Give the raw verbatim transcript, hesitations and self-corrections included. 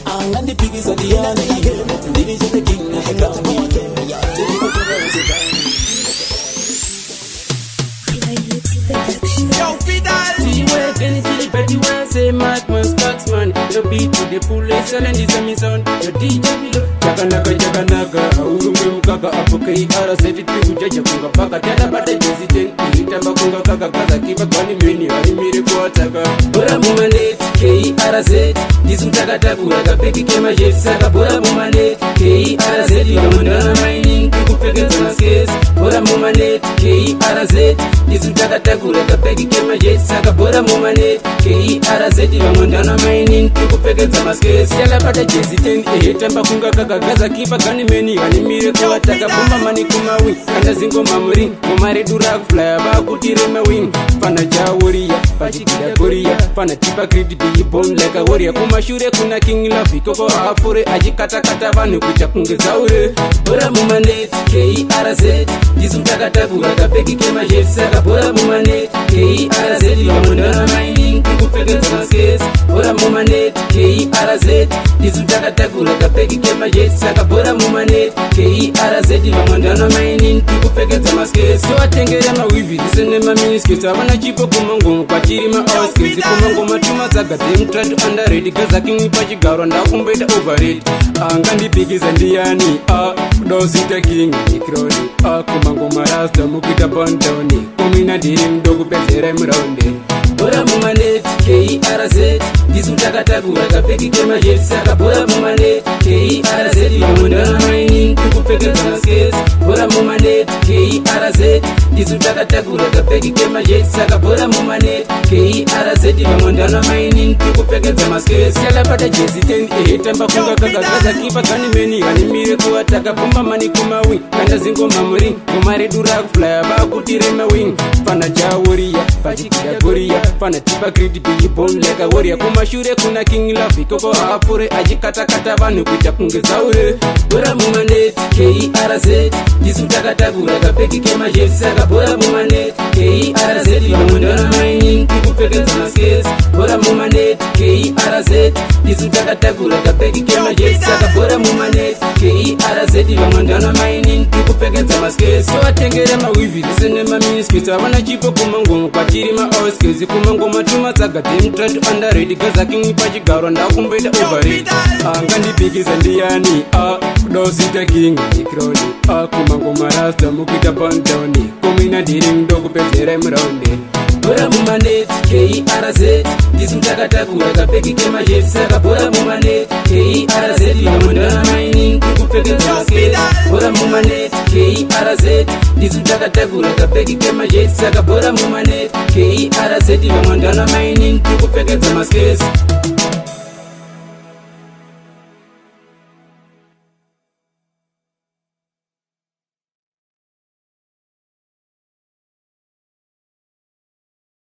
angandipikisa ndiyani ndili chete king of the ground. Yo, Fidel! See where Benny to the Betty one say Mike must tax man. Your beat to the full excellent is a mission. Your D J below. Jaganaka Jaganaka, Urumum Kaka Apokai Ara said it to Jaja Kunga Paka Tada Bata Jessican, Itamba Kunga Kaka Kaza Kiva Gani Mini, Arimiri Kuataka. Bora Mumane, K Ara said, this Utagataku, Peki Kema Jesaka, Bora Mumane, K Ara said, Yamana mining, Kupegan case. Bora Mumane, K Ara said, this Utagataku, Peki Kema Jesaka, Bora Mumane, K Ara said, Yamana mining, Kupegan case. Yala Bata Jessican, Itamba Kunga Kaka. Gaza kipa gani meni animire kwa taka bomba mani kuma wing kanda zingo mamuri kumari dura fly ba kutire ma wing pana jaworiya pachikida goriya pana tipa credit bon like a warrior kuma shure kuna king love koko afure ajikata kata banu kucha kungezaure bora mumane K R Z disutaka tabura kapeki kema jefsaka bora mumane K R Z yamundana mining kupeke transkes bora mumane K R Z disutaka tabura kapeki kema saka bora mumane K R Z vamandana mining kupekeza maskes so atengera mawivi disene ma miniskes abana chipo kumango kwachiri ma oskes kumango matuma zaga them try to underrate gaza king pachigaro ndakumbeda overrate angandi bigiza ndiyani a dosita king ikroni a kumango marasta mukita bondoni kumina dirim dogu bezere mronde bora mumane K R Z disutaka tabura kapeki kema saka bora mumane K R Z yamundana mining kupeke transkes bora mumane K R Z disutaka tabura kapeki kema saka bora mumane K R Z yamundana mining kupeke transkes yala pata jesi ten etamba kunga kaka kaza kipa gani meni animire kwa taka bomba mani kuma wing kanda zingo mamuri kumari dura fly ba kutire ma wing pana jaworiya pachikida goriya pana tipa credit bon like a warrior kuma shure kuna king love koko afure ajikata kata banu kucha kungezaure bora mumane K R Z disutaka tabura kapeki kema jefsaka bora mumane K R Z yamundana mining kupeke transkes bora mumane K R Z disutaka tabura kapeki kema jefsaka bora mumane K R Z yamundana mining kupeke transkes so atengera mawivi disene ma miniskes abana chipo kumango kwachiri ma oskes kumango matuma zaga them try to underrate gaza king pachigaro ndakumbeda overrate angandi bigiza ndiyani a dosita king ikroni a kumango marasta mukita bondoni kumina diring dogu bezere mronde bora mumane K R Z disutaka tabura kapeki kema saka bora mumane K R Z yamundana mining kupeke transkes bora mumane K R Z disutaka tabura kapeki kema saka bora mumane K R Z yamundana mining kupeke transkes